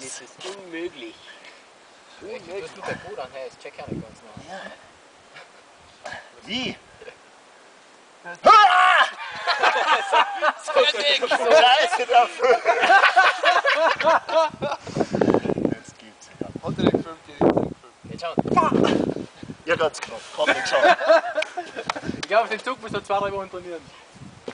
Das ist unmöglich. Unmöglich. Du bist gut an, hey, ich check ja nicht ganz nach. Ja. Wie? So dick! Scheiße dafür! Jetzt geht's wieder. Hat er nicht gefilmt, direkt gefilmt. Jetzt schau. Ja, ganz knapp. Komm, jetzt schau. Ich glaube, auf den Zug musst du 2-3 Wochen trainieren.